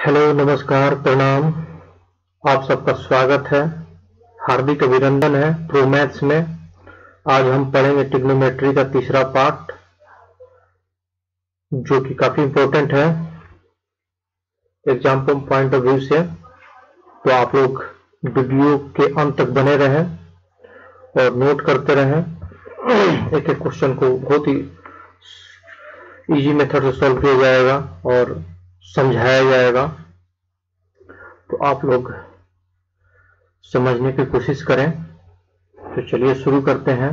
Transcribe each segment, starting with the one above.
Hello, नमस्कार, प्रणाम। आप सबका स्वागत है। हार्दिक अभिनंदन है प्रो मैथ्स में। आज हम पढ़ेंगे ट्रिग्नोमेट्री का तीसरा पार्ट, जो कि काफी इम्पोर्टेंट है एग्जाम पॉइंट ऑफ व्यू से। तो आप लोग वीडियो के अंत तक बने रहें और नोट करते रहें। एक एक क्वेश्चन को बहुत ही इजी मेथड से सॉल्व किया जाएगा और समझाया जाएगा, तो आप लोग समझने की कोशिश करें। तो चलिए शुरू करते हैं।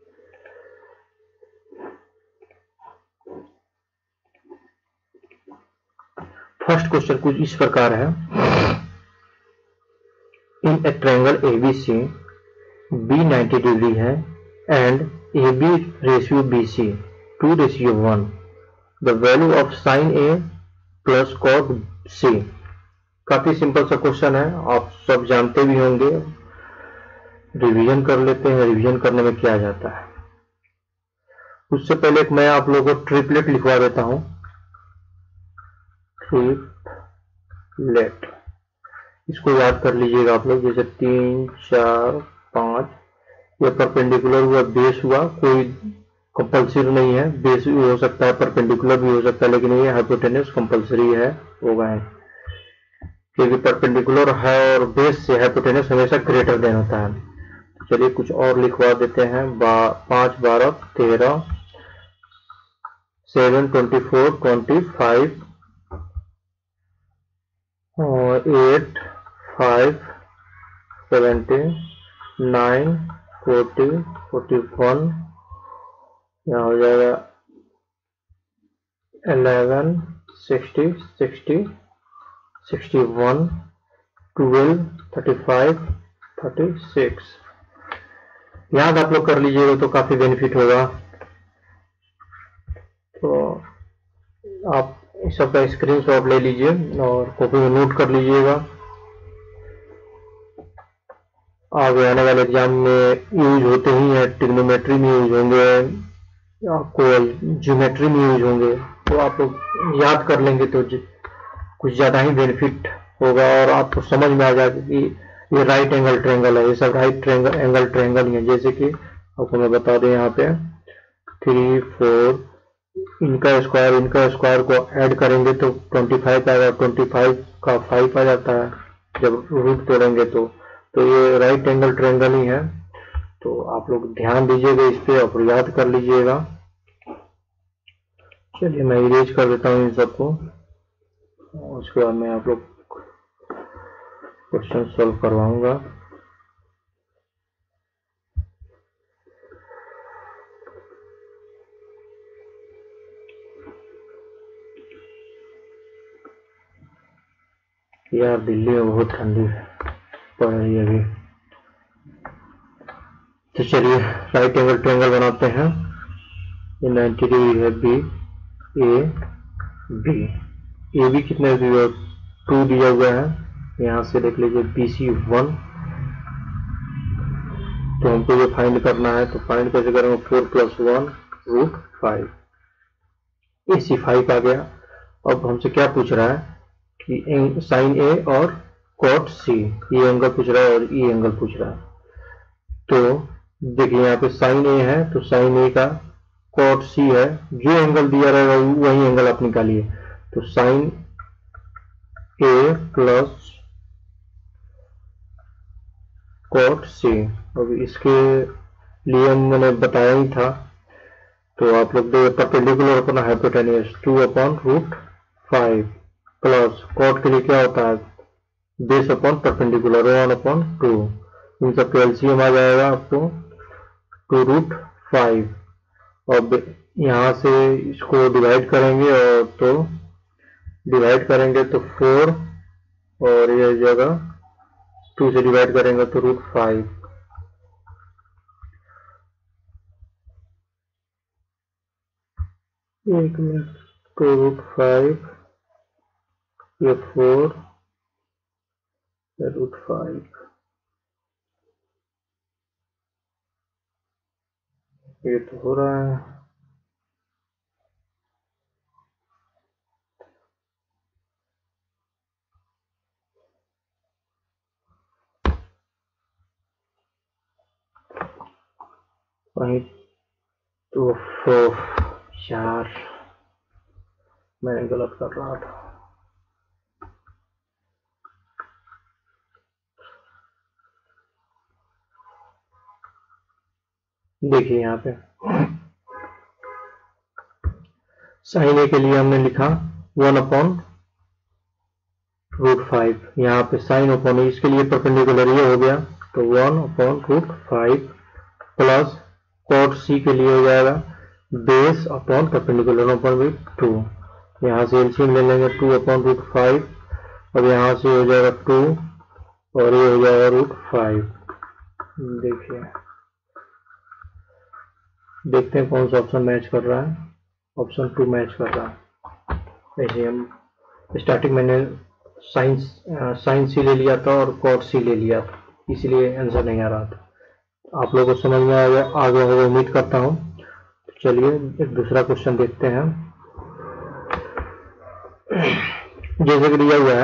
फर्स्ट क्वेश्चन कुछ इस प्रकार है। In a triangle ABC B 90 degree है and AB ratio BC 2:1, the value of sine A plus cot C। काफी सिंपल सा क्वेश्चन है, आप सब जानते भी होंगे। रिवीजन कर लेते हैं, रिवीजन करने में क्या जाता है। उससे पहले मैं आप लोगों को ट्रिपलेट लिखवा देता हूं। ट्रिपलेट, इसको याद कर लीजिएगा आप लोग। जैसे 3, 4, 5, ये परपेंडिकुलर हुआ, बेस हुआ, कोई कंपल्सरी नहीं है। बेस भी हो सकता है, परपेंडिकुलर भी हो सकता है, लेकिन ये हाइपोटेनस कंपल्सरी है, होगा है, क्योंकि परपेंडिकुलर है और बेस से हाइपोटेनस हमेशा ग्रेटर देन होता है। चलिए कुछ और लिखवा देते हैं। 5, 12, 13, 7, 24, 25 और 8, 5, 17, 9, 40, 41, यहाँ हो जाएगा 11, 60, 60, 61, 12, 35, 36। याद आप लोग कर लीजिएगा तो काफी बेनिफिट होगा। तो आप इस सबका स्क्रीनशॉट ले लीजिए और कॉपी में नोट कर लीजिएगा। आगे आने वाले एग्जाम में यूज होते ही है, ट्रिग्नोमेट्री में यूज होंगे, आपको ज्योमेट्री में यूज होंगे। तो आप लोग याद कर लेंगे तो कुछ ज्यादा ही बेनिफिट होगा और आपको समझ में आ जाएगा कि ये राइट एंगल ट्रायंगल है। ये सब राइट एंगल ट्रायंगल ही है। जैसे कि आपको मैं बता दें, यहाँ पे 3, 4, इनका स्क्वायर को ऐड करेंगे तो 25 आएगा। 25 का 5 आ जाता है जब रूट तोड़ेंगे तो ये राइट एंगल ट्रायंगल ही है। तो आप लोग ध्यान दीजिएगा इस पे और याद कर लीजिएगा। चलिए मैं इरेज कर देता हूँ इन सबको, उसके बाद मैं आप लोग क्वेश्चन सॉल्व करवाऊंगा। यार दिल्ली में बहुत ठंडी पड़ रही है अभी। तो चलिए राइट एंगल ट्रायंगल बनाते हैं। ये 90 डिग्री है। B A B, A B कितने दिया? 2 दिया हुआ है। यहाँ से देख लीजिए BC 1, तो हमको ये फाइंड करना है। तो फाइंड कैसे करेंगे? 4 + 1 √5। AC 5 आ गया। अब हमसे क्या पूछ रहा है कि साइन ए और कॉट सी, ये एंगल पूछ रहा है और ये एंगल पूछ रहा है। तो देखिए यहाँ पे साइन ए है तो साइन ए का कॉट सी है, जो एंगल दिया रहेगा वही एंगल आप निकालिए। तो sine A plus cot C. अब इसके लिए मैंने बताया ही था, तो आप लोग दो परपेंडिकुलर अपना हाइपोटेन्यूज 2/√5 प्लस कॉट के लिए क्या होता है? Base upon perpendicular 1/2। इन सब का एलसीएम आ जाएगा आपको 2√5। और यहाँ से इसको डिवाइड करेंगे और तो डिवाइड करेंगे तो 4, और ये जगह 2 से डिवाइड करेंगे तो √5। एक मिनट, 2√5, ये 4, √5, ये तो हो रहा है। वहीं तो यार मैंने गलत कर रहा था। देखिए यहाँ पे साइन ए के लिए हमने लिखा 1/√5, यहाँ पे साइन अपॉन इसके लिए परपेंडिकुलर ये हो गया तो 1/√5 प्लस कॉट सी के लिए हो जाएगा बेस अपॉन परपेंडिकुलर अपॉन 2। यहाँ से एलसीएम ले लेंगे 2/√5 और यहाँ से हो जाएगा 2 और ये हो जाएगा √5। देखिए देखते हैं कौन सा ऑप्शन मैच कर रहा है। ऑप्शन 2 मैच कर रहा है। ऐसे हम स्टार्टिंग मैंने साइन सी ले लिया था और कॉट सी ले लिया था, इसलिए आंसर नहीं आ रहा था। आप लोगों को समझ में आ गया, आगे होगा उम्मीद करता हूँ। तो चलिए एक दूसरा क्वेश्चन देखते हैं। जैसे कि दिया हुआ है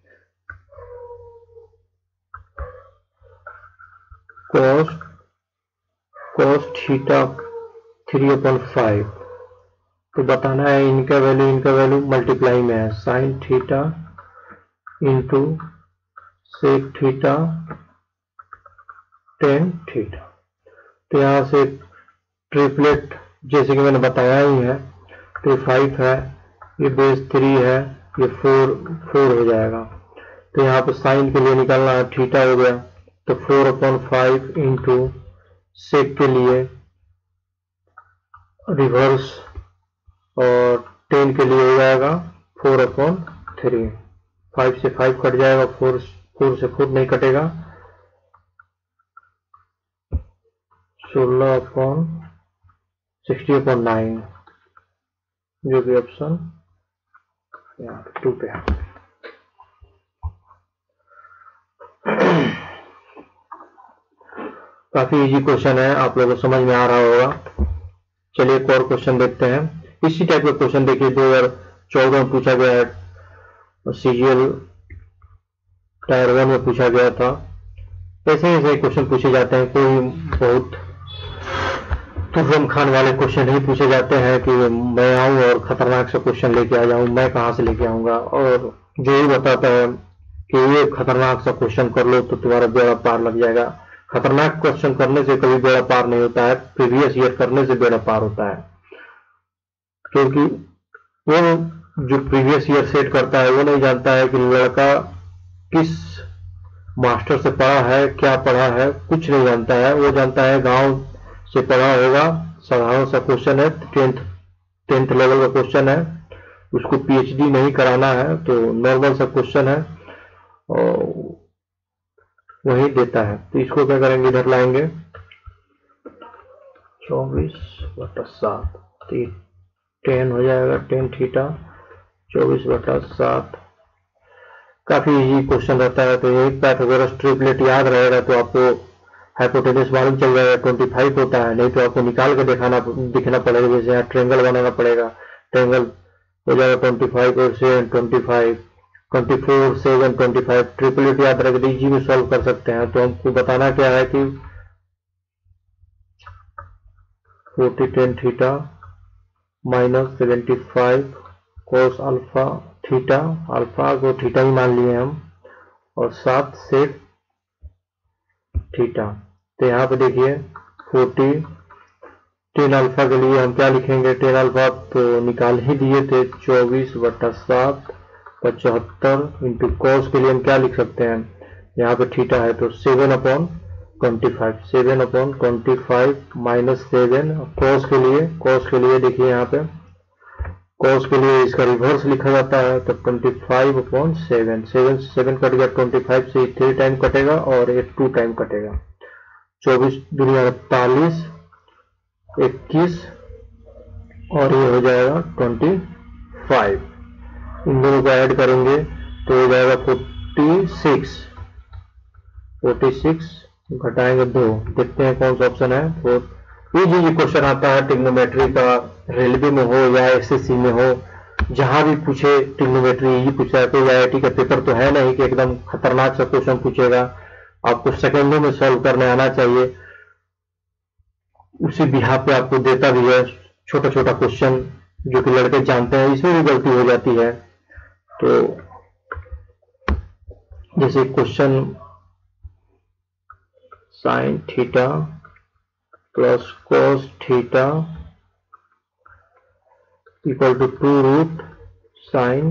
cos थीटा 3/5, तो बताना है इनका वैल्यू मल्टीप्लाई में है sine theta into sec theta tan theta. तो यहाँ से ट्रिपलेट जैसे कि मैंने बताया ही है, तो 5 है, ये बेस 3 है, ये 4 हो जाएगा। तो यहाँ पे साइन के लिए निकालना है, थीटा हो गया तो 4/5 इंटू सेक के लिए रिवर्स और 10 के लिए हो जाएगा 4/3। 5 से 5 कट जाएगा, 4 से 4 नहीं कटेगा, 16/60/9 जो कि ऑप्शन 2 पे है। काफी इजी क्वेश्चन है, आप लोगों को समझ में आ रहा होगा। चलिए एक और क्वेश्चन देखते हैं। इसी टाइप का क्वेश्चन देखिए 2014 में पूछा गया है, सीजीएल टायर 1 में पूछा गया था। ऐसे क्वेश्चन पूछे जाते हैं, कोई बहुत तुर्रम खान वाले क्वेश्चन नहीं पूछे जाते हैं कि मैं आऊं और खतरनाक से क्वेश्चन लेके आ जाऊं। मैं कहां से लेके आऊंगा, और जो ही बताता है कि ये खतरनाक सा क्वेश्चन कर लो तो तुम्हारा बेड़ा पार लग जाएगा। खतरनाक क्वेश्चन करने से कभी बेड़ा पार नहीं होता है, प्रीवियस ईयर करने से बेड़ा पार होता है। क्योंकि वो जो प्रीवियस ईयर सेट करता है वो नहीं जानता है कि लड़का किस मास्टर से पढ़ा है, क्या पढ़ा है, कुछ नहीं जानता है। वो जानता है गांव से पढ़ा होगा, साधारण सा क्वेश्चन है, 10th लेवल का क्वेश्चन है, उसको पीएचडी नहीं कराना है, तो नॉर्मल सा क्वेश्चन है और वही देता है। तो इसको क्या करेंगे, इधर लाएंगे 24/7, 10 हो जाएगा, 10 थीटा 24/7। काफी इजी क्वेश्चन रहता है। तो यही पाइथागोरस ट्रिपलेट याद रहेगा तो आपको हाइपोटेनस मालूम चल जाएगा, 25 होता है। नहीं तो आपको निकाल के दिखना पड़ेगा, जैसे यहाँ ट्रेंगल बनाना पड़ेगा। ट्रेंगल हो जाएगा 25 और 7 25, 24 7 25। ट्रिपलेट याद रखें, इजी में सॉल्व कर सकते हैं। तो हमको बताना क्या है कि 40 10 theta minus 75 cos alpha theta, alpha को थीटा ही मान लिए हम, और 7 सेक थीटा। तो यहाँ पे देखिए 40 10 अल्फा के लिए हम क्या लिखेंगे, 10 अल्फा तो निकाल ही दिए थे, 24/7 75 इंटू कॉस के लिए हम क्या लिख सकते हैं, यहाँ पे थीटा है तो 7/25, 7/25 माइनस 7। कॉस के लिए देखिए यहाँ पे कॉस के लिए इसका रिवर्स लिखा जाता है, तो 25/7, 7 कट गया, 25 से 3 टाइम कटेगा और ये 2 टाइम कटेगा, 24 दूनी 48, 21 और ये हो जाएगा 25। इन दोनों को ऐड करेंगे तो हो जाएगा 46 घटाएंगे 2। देखते हैं कौन सा ऑप्शन है। तो ये क्वेश्चन आता है ट्रिग्नोमेट्री का, रेलवे में हो या एसएससी में हो, जहां भी पूछे ट्रिग्नोमेट्री यही पूछा है। कोई आईआईटी का पेपर तो है नहीं कि एकदम खतरनाक सा क्वेश्चन पूछेगा, आपको सेकंडों में सॉल्व करने आना चाहिए। उसी बिहार पे आपको देता भी है छोटा छोटा क्वेश्चन जो कि लड़के जानते हैं, इसमें भी गलती हो जाती है। तो जैसे question sine theta plus cos theta equal to 2 root sine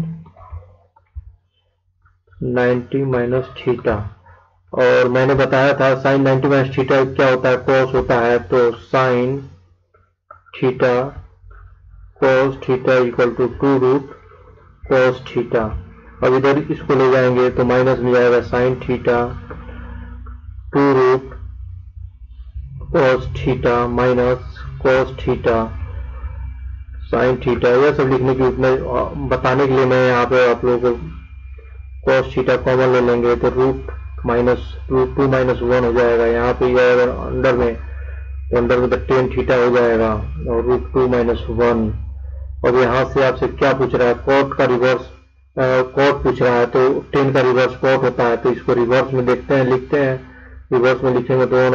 90 minus theta, और मैंने बताया था साइन 90 माइनस थीटा क्या होता है, कॉस होता है। तो sine theta cos theta equal to 2 root cos theta. अब इधर इसको ले जाएंगे तो माइनस में जाएगा sine theta 2 root cos theta minus cos theta sine theta. यह सब लिखने की बताने के लिए मैं यहाँ पे आप लोगों को कॉस थीटा कॉमन ले लेंगे तो रूट टू माइनस 1 हो जाएगा। यहाँ पे यह अगर अंडर में तो अंडर में तो टेन थीटा हो जाएगा और रूट 2 माइनस 1। और यहाँ से आपसे क्या पूछ रहा है, कॉट का रिवर्स कॉट पूछ रहा है, तो 10 का रिवर्स कॉट होता है। तो इसको रिवर्स में देखते हैं, लिखते हैं। रिवर्स में लिखेंगे तो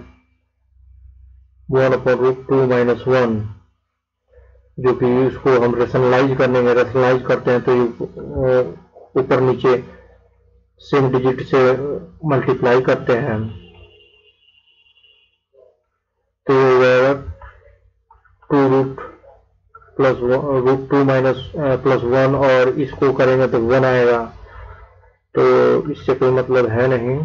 1 अपॉन रूट 2 माइनस 1, जो कि इसको हम रेशनलाइज करते हैं तो ऊपर नीचे सेम डिजिट से मल्टीप्लाई करते हैं तो ये हो जाएगा 2 root plus root 2 minus plus 1, और इसको करेंगे तो 1 आएगा। तो इससे कोई मतलब है नहीं।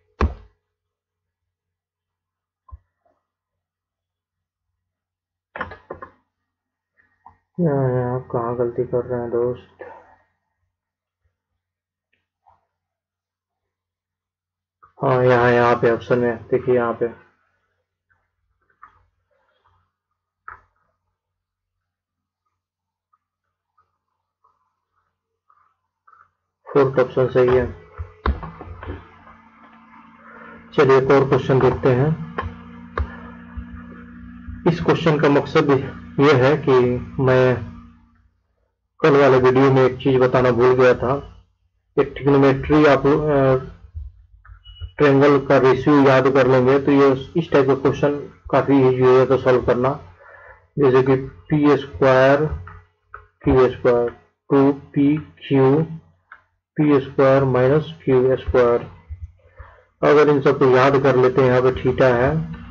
यहाँ कहाँ गलती कर रहे हैं दोस्त। हाँ यहाँ पे ऑप्शन में देखिए, यहाँ पे फोर्थ ऑप्शन सही है। चलिए एक और क्वेश्चन देखते हैं। इस क्वेश्चन का मकसद ये है कि मैं कल वाले वीडियो में एक चीज बताना भूल गया था। एक ट्रिग्नोमेट्री आप ट्रायंगल का रेशियो याद कर लेंगे तो ये इस टाइप का क्वेश्चन काफी इजी हो जाता सॉल्व करना। जैसे कि P square Q square 2pq square minus Q square. अगर इन सबको याद कर लेते हैं, यहाँ पे थीटा है,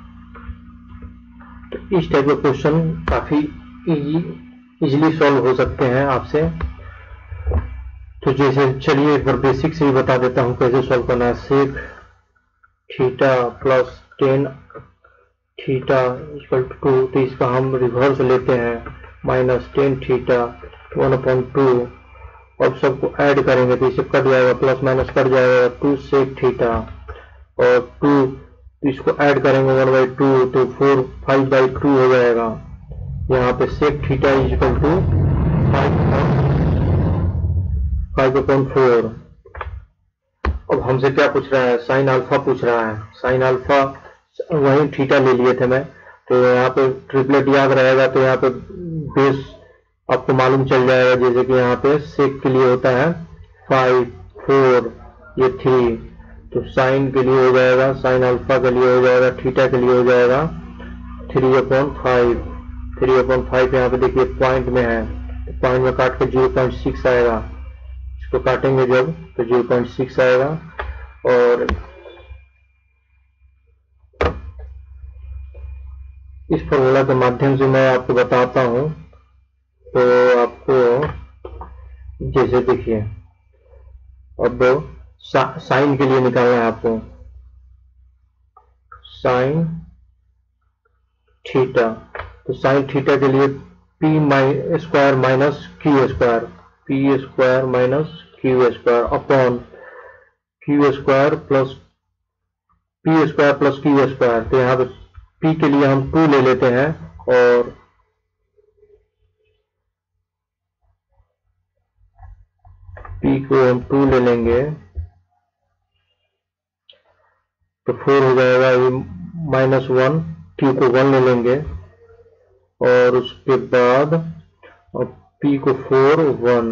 तो इस टाइप के क्वेश्चन काफी इजीली सॉल्व हो सकते हैं आपसे। तो जैसे चलिए एक बार बेसिक से ही बता देता हूँ कैसे सॉल्व करना है। Sec theta plus 10 theta equal to 2, तो इसका हम रिवर्स लेते हैं माइनस 10 थीटा 1/2। अब सबको ऐड करेंगे तो इसे कट जाएगा, प्लस माइनस कट जाएगा 2 सेक थीटा, और 2 इसको ऐड करेंगे 1/2 तो 5/2 हो जाएगा। यहाँ पे सेक थीटा इक्वल टू 5/4। अब हमसे क्या पूछ रहा है, साइन अल्फा पूछ रहा है। साइन अल्फा वही थीटा ले लिए थे मैं, तो यहाँ पे ट्रिपलेट याद रहेगा तो यहाँ पे बेस आपको मालूम चल जाएगा। जैसे कि यहाँ पे सेक के लिए होता है 5 4 ये 3, तो साइन के लिए हो जाएगा, साइन अल्फा के लिए हो जाएगा, थीटा के लिए हो जाएगा 3/5। 3/5 यहाँ पे देखिए पॉइंट में है, तो पॉइंट में काट के 0.6 आएगा। इसको काटेंगे जब तो 0.6 आएगा। और इस फॉर्मूला के माध्यम से मैं आपको बताता हूं। तो आपको जैसे देखिए, अब साइन के लिए निकालना है आपको साइन थीटा। तो साइन थीटा के लिए P square minus Q square, P square minus Q square upon Q square plus Q square. तो यहाँ पे पी के लिए हम 2 ले लेते हैं, और पी को हम 2 ले लेंगे तो 4 हो जाएगा, -1। क्यू को 1 ले लेंगे, और उसके बाद पी को 4 1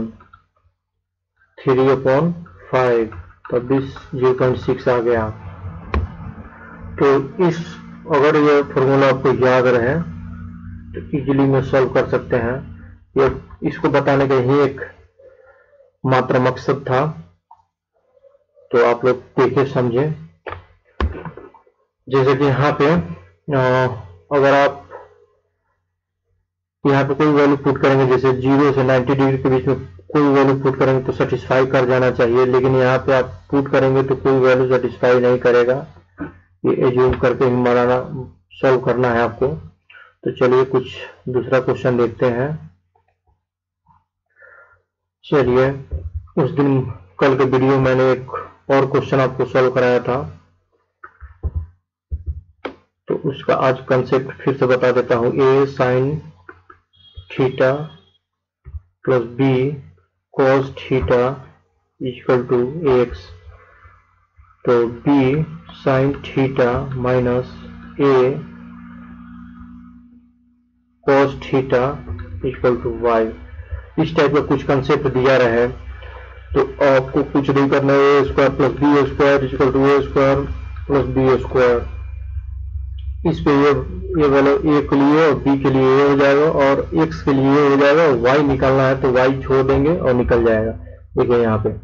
3/5, तब 0.6 आ गया। तो इस अगर ये फॉर्मूला आपको याद रहे तो इजीली में सॉल्व कर सकते हैं। ये इसको बताने का ही एक मात्र मकसद था, तो आप लोग देखे समझे। जैसे कि यहाँ पे अगर आप यहाँ पे कोई वैल्यू पुट करेंगे, जैसे 0 से 90 डिग्री के बीच में कोई वैल्यू पुट करेंगे तो सेटिस्फाई कर जाना चाहिए, लेकिन यहाँ पे आप पुट करेंगे तो कोई वैल्यू सेटिस्फाई नहीं करेगा। ये एज्यूम करके ही बनाना सॉल्व करना है आपको। तो चलिए कुछ दूसरा क्वेश्चन देखते हैं। चलिए, उस दिन कल के वीडियो मैंने एक और क्वेश्चन आपको सॉल्व कराया था, तो उसका आज कंसेप्ट फिर से बता देता हूँ। A sine theta plus B cos theta equal to X, तो B sine theta minus A cos theta equal to Y. इस टाइप का कुछ कंसेप्ट दिया रहे तो आपको कुछ नहीं करना है। A square plus B square equal to A square plus B square. इस पे ये वाला ए के लिए और बी के लिए ए हो जाएगा और एक्स के लिए ए हो जाएगा, और वाई निकालना है तो वाई छोड़ देंगे और निकल जाएगा। देखिए यहाँ पे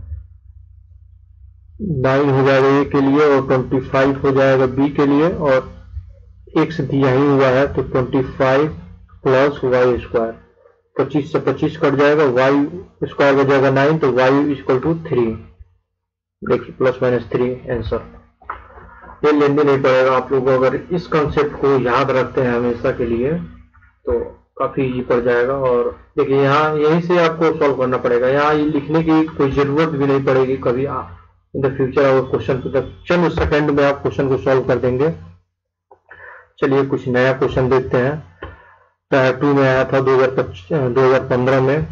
9 हो जाएगा ए के लिए और 25 हो जाएगा बी के लिए, और एक्स दिया ही हुआ है तो 25 प्लस वाई स्क्वायर। 25 से 25 कट जाएगा, वाई स्क्वायर हो जाएगा 9, तो वाई इक्वल टू 3। देखिए प्लस माइनस 3 आंसर। ये लेने नहीं पड़ेगा आप लोगों को, अगर इस कंसेप्ट को याद रखते हैं हमेशा के लिए तो काफी इजी पड़ जाएगा। और देखिए यहाँ यहीं से आपको सॉल्व करना पड़ेगा, यहाँ लिखने की कोई जरूरत भी नहीं पड़ेगी कभी। इन द फ्यूचर अगर क्वेश्चन चंद सेकंड में आप क्वेश्चन को सॉल्व कर देंगे। चलिए कुछ नया क्वेश्चन देखते हैं। टायर 2 में आया था 2015 में।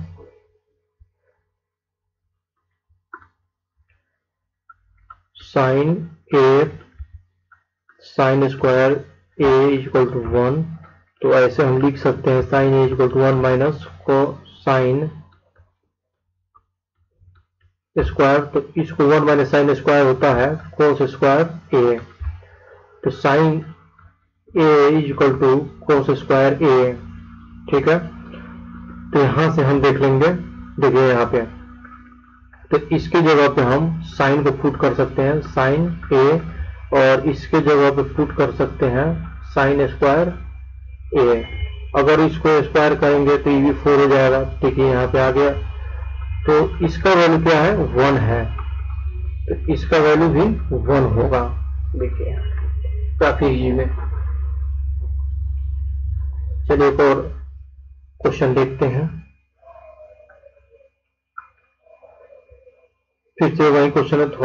Sine A sine square A equal to 1, तो ऐसे हम लिख सकते हैं sine A equal to 1 minus को साइन स्क्वायर, तो इसको 1 माइनस साइन स्क्वायर होता है कोस स्क्वायर ए, तो sine A equal to cos square A. ठीक है, तो यहां से हम देख लेंगे। देखिए यहाँ पे तो इसके जगह पे हम साइन को पुट कर सकते हैं साइन ए, और इसके जगह पे पुट कर सकते हैं साइन स्क्वायर ए। अगर इसको स्क्वायर करेंगे तो ये भी 4 हो जाएगा। देखिए यहाँ पे आ गया, तो इसका वैल्यू क्या है 1 है, तो इसका वैल्यू भी 1 होगा। देखिए काफी इजी में। चलिए एक और क्वेश्चन देखते हैं। फिर से वही क्वेश्चन है,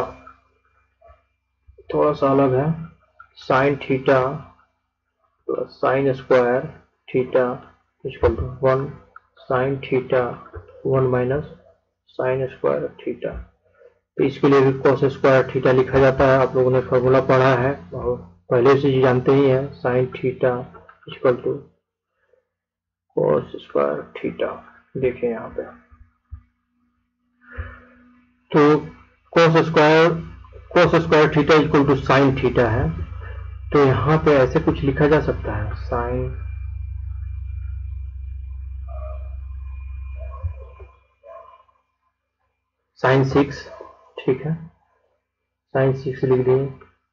थोड़ा सा अलग है। Sine theta plus sine square theta equal to 1 sine theta 1 minus sine square theta. तो इसके लिए भी कॉस स्क्वायर थीटा लिखा जाता है। आप लोगों ने फॉर्मूला पढ़ा है और पहले से ही जानते ही हैं। Sine theta equal to cos square theta. देखिए यहाँ पे तो cos square theta equal to sine theta है, तो यहाँ पे ऐसे कुछ लिखा जा सकता है साइन 6। ठीक है, साइन 6 लिख दिए।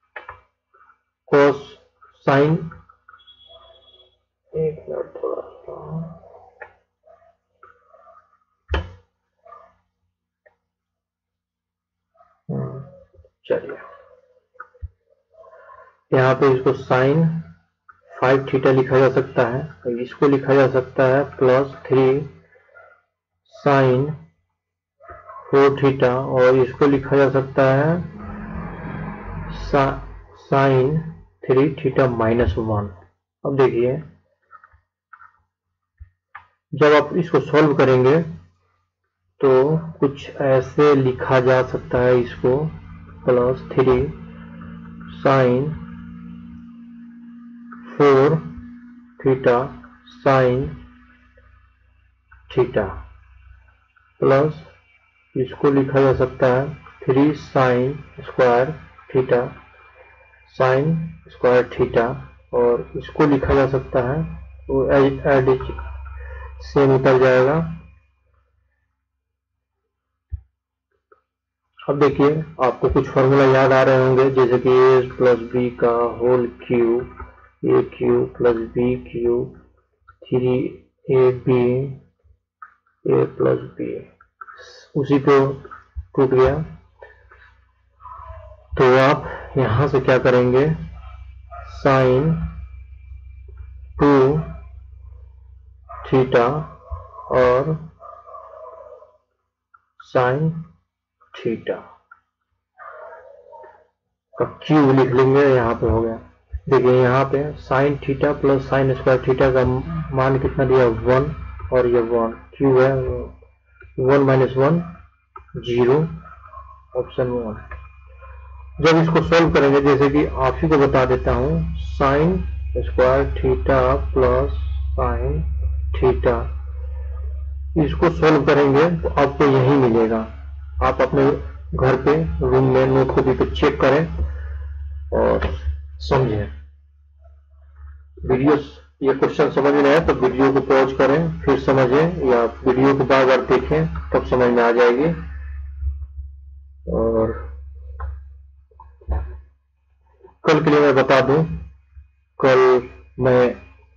कॉस साइन, एक मिनट थोड़ा सा, चलिए यहाँ पे इसको साइन 5 थीटा लिखा जा सकता है, और इसको लिखा जा सकता है प्लस 3 साइन 4 थीटा, और इसको लिखा जा सकता है साइन 3 थीटा माइनस 1। अब देखिए जब आप इसको सॉल्व करेंगे तो कुछ ऐसे लिखा जा सकता है, इसको plus 3 sine 4 theta sine theta, plus इसको लिखा जा सकता है 3 sine square theta sine square theta, और इसको लिखा जा सकता है तो एड सेम उतर जाएगा। अब देखिए आपको कुछ फॉर्मूला याद आ रहे होंगे, जैसे कि ए प्लस बी का whole cube, A cube plus B cube, 3ab A plus B, उसी को टूट गया। तो आप यहां से क्या करेंगे, साइन 2 थीटा और साइन थीटा का क्यूब लिख लेंगे, यहाँ पे हो गया। देखिए यहाँ पे sine theta plus sine square theta का मान कितना दिया, 1, और ये 1 क्यूब है, 1 माइनस 1 0, ऑप्शन 1। जब इसको सॉल्व करेंगे, जैसे कि आप ही को बता देता हूँ, sine square theta plus sine theta, इसको सॉल्व करेंगे तो आपको यही मिलेगा। आप अपने घर पे रूम में नोट कॉपी पे चेक करें और समझें। वीडियो ये क्वेश्चन समझ में आए तो वीडियो को पॉज करें, फिर समझें, या वीडियो को बार बार देखें तब समझ में आ जाएगी। और कल के लिए मैं बता दूं, कल मैं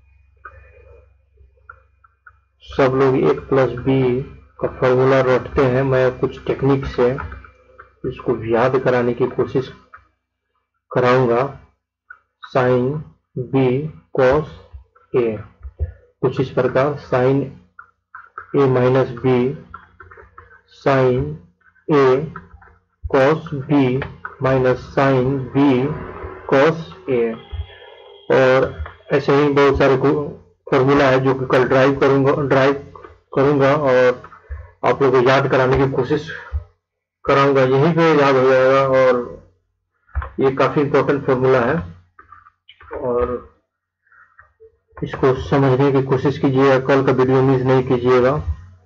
सब लोग 1 प्लस बी का फॉर्मूला रटते हैं, मैं कुछ टेक्निक से इसको याद कराने की कोशिश कराऊंगा। साइन बी कॉस ए, कुछ इस प्रकार, sine A minus B, sine A cos B minus sine B cos A, और ऐसे ही बहुत सारे फॉर्मूला है जो कि कल ड्राइव करूंगा और आप लोगों को याद कराने की कोशिश कराऊंगा, यहीं पे याद हो जाएगा। और ये काफी इंपॉर्टेंट फॉर्मूला है और इसको समझने की कोशिश कीजिएगा, कल का वीडियो मिस नहीं कीजिएगा।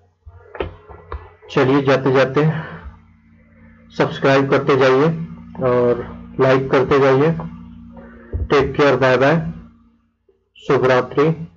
चलिए जाते जाते सब्सक्राइब करते जाइए और लाइक करते जाइए। टेक केयर, बाय बाय, शुभ रात्रि।